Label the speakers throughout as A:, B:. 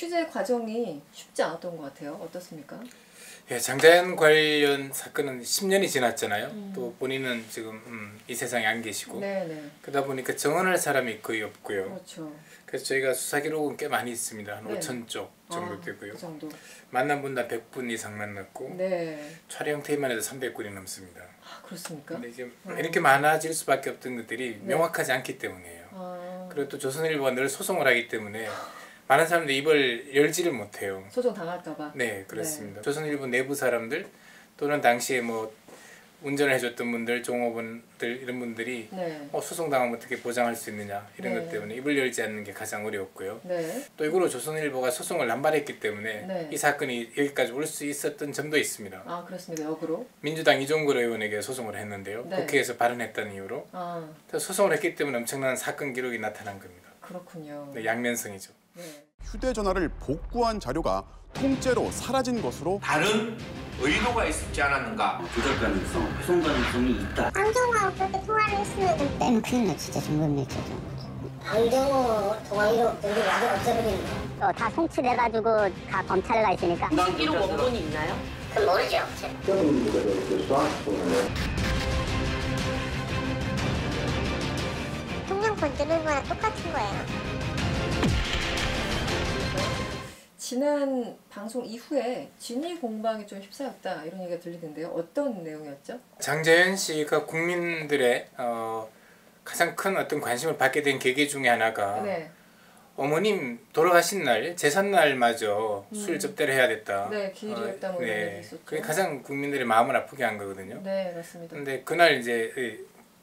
A: 취재 과정이 쉽지 않았던 것 같아요. 어떻습니까?
B: 예, 장자연 관련 사건은 10년이 지났잖아요. 또 본인은 지금 이 세상에 안 계시고
A: 네네.
B: 그러다 보니까 정언할 사람이 거의 없고요.
A: 그렇죠.
B: 그래서 저희가 수사 기록은 꽤 많이 있습니다. 한
A: 네.
B: 5,000쪽 정도 되고요.
A: 그 정도.
B: 만난 분당 100분 이상 만났고
A: 네.
B: 촬영 테이프만 해도 300분이 넘습니다.
A: 아, 그렇습니까?
B: 근데 이제 이렇게 많아질 수밖에 없던 것들이
A: 네.
B: 명확하지 않기 때문이에요.
A: 아,
B: 그리고 또 조선일보가 늘 소송을 하기 때문에 많은 사람들이 입을 열지를 못해요.
A: 소송 당할까봐.
B: 네, 그렇습니다. 조선일보 내부 사람들 또는 당시에 뭐 운전을 해줬던 분들, 종업원들 이런 분들이
A: 네.
B: 소송당하면 어떻게 보장할 수 있느냐 이런
A: 네.
B: 것 때문에 입을 열지 않는 게 가장 어려웠고요.
A: 네.
B: 또 이거로 조선일보가 소송을 남발했기 때문에
A: 네.
B: 이 사건이 여기까지 올 수 있었던 점도 있습니다.
A: 아, 그렇습니다. 역으로.
B: 민주당 이종걸 의원에게 소송을 했는데요.
A: 네.
B: 국회에서 발언했다는 이유로
A: 아,
B: 소송을 했기 때문에 엄청난 사건 기록이 나타난 겁니다.
A: 그렇군요.
B: 네, 양면성이죠.
A: 네.
C: 휴대전화를 복구한 자료가 통째로 사라진 것으로
D: 다른 의도가 있지 않았는가?
E: 조작 가능성, 훼손 가능성이 있다.
F: 방정호하고 그렇게 통화를 했으면
E: 빼면 큰일 나, 진짜 정말이죠.
F: 방정호 통화 이력 등등 아주 없애버리는 거.
G: 다 송치돼가지고 다 검찰에 가 있으니까.
H: 시기로 원본이 있나요?
F: 그건 모르죠. 통장 건드는 거랑 똑같은 거예요.
A: 지난 방송 이후에 진위 공방이 좀 휩싸였다 이런 얘기가 들리는데요. 어떤 내용이었죠?
B: 장자연 씨가 국민들의 가장 큰 어떤 관심을 받게 된 계기 중에 하나가
A: 네.
B: 어머님 돌아가신 날 제삿날마저 술 접대를 해야 됐다.
A: 네, 기일이었다 뭐 이런 얘기 있었죠.
B: 그게 가장 국민들의 마음을 아프게 한 거거든요.
A: 네, 맞습니다.
B: 근데 그날 이제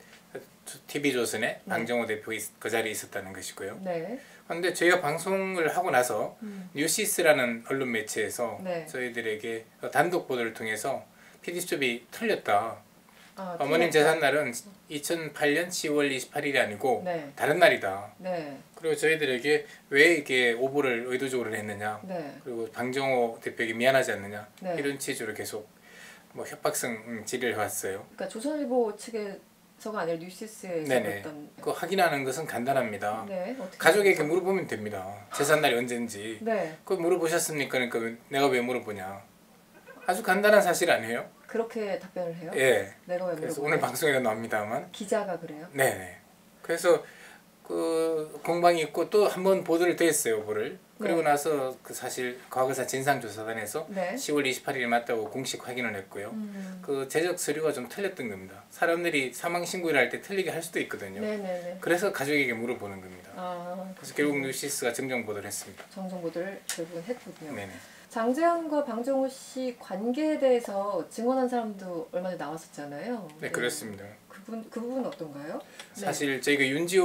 B: TV조선에 방정호 대표 그 자리에 있었다는 것이고요.
A: 네.
B: 그런데 저희가 방송을 하고 나서 뉴시스라는 언론 매체에서
A: 네.
B: 저희들에게 단독 보도를 통해서 PD수첩이 틀렸다.
A: 아,
B: 어머님
A: 틀렸다.
B: 제삿날은 2008년 10월 28일이 아니고
A: 네.
B: 다른 날이다.
A: 네.
B: 그리고 저희들에게 왜 이게 오보를 의도적으로 했느냐.
A: 네.
B: 그리고 방정호 대표에게 미안하지 않느냐.
A: 네.
B: 이런 취지로 계속 뭐 협박성 질의를 해왔어요.
A: 그러니까 조선일보 측에서가 아니라 뉴시스에서
B: 네네.
A: 어떤
B: 그 확인하는 것은 간단합니다.
A: 네, 어떻게
B: 가족에게
A: 합니까?
B: 물어보면 됩니다. 제삿날이 언젠지.
A: 네.
B: 그거 물어보셨습니까? 그러니까 내가 왜 물어보냐. 아주 간단한 사실 아니에요?
A: 그렇게 답변을 해요?
B: 예.
A: 내가 왜
B: 그래서
A: 물어보냐?
B: 오늘 방송에도 나옵니다만.
A: 기자가 그래요?
B: 네네. 그래서 그 공방이 있고 또 한 번 보도를 더 했어요, 오보를. 그리고
A: 네.
B: 나서 그 사실 과거사 진상조사단에서
A: 네.
B: 10월 28일이 맞다고 공식 확인을 했고요. 그 제적 서류가 좀 틀렸던 겁니다. 사람들이 사망 신고를 할 때 틀리게 할 수도 있거든요.
A: 네네네.
B: 그래서 가족에게 물어보는 겁니다.
A: 아,
B: 그래서 결국 뉴시스가 정정 보도를 했습니다.
A: 정정 보도를 결국은 했군요.
B: 네네.
A: 장자연과 방정호 씨 관계에 대해서 증언한 사람도 얼마 전에 나왔었잖아요.
B: 네, 그렇습니다.
A: 그 부분은 어떤가요?
B: 사실 저희가 윤지호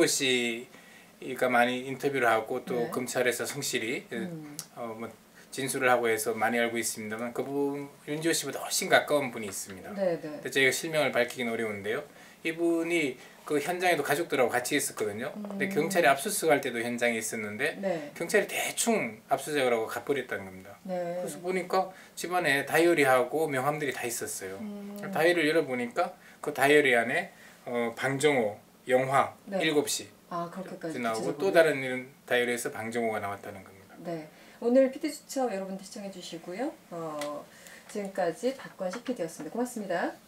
B: 씨가 많이 인터뷰를 하고 또
A: 네.
B: 검찰에서 성실히 뭐 진술을 하고 해서 많이 알고 있습니다만 그 부분 윤지호 씨보다 훨씬 가까운 분이 있습니다.
A: 네, 네.
B: 근데 저희가 실명을 밝히기는 어려운데요. 이분이 그 현장에도 가족들하고 같이 있었거든요. 근데 경찰이 압수수색할 때도 현장에 있었는데
A: 네.
B: 경찰이 대충 압수수색을 하고 가버렸다는 겁니다.
A: 네.
B: 그래서 보니까 집안에 다이어리하고 명함들이 다 있었어요. 다이어리를 열어보니까 그 다이어리 안에 방정호 영화
A: 네.
B: 7시
A: 아, 그렇게까지
B: 나오고 또
A: 구체적으로.
B: 다른 이런 다이어리에서 방정호가 나왔다는 겁니다.
A: 네. 오늘 PD수첩 여러분 시청해 주시고요. 지금까지 박관식 PD였습니다. 고맙습니다.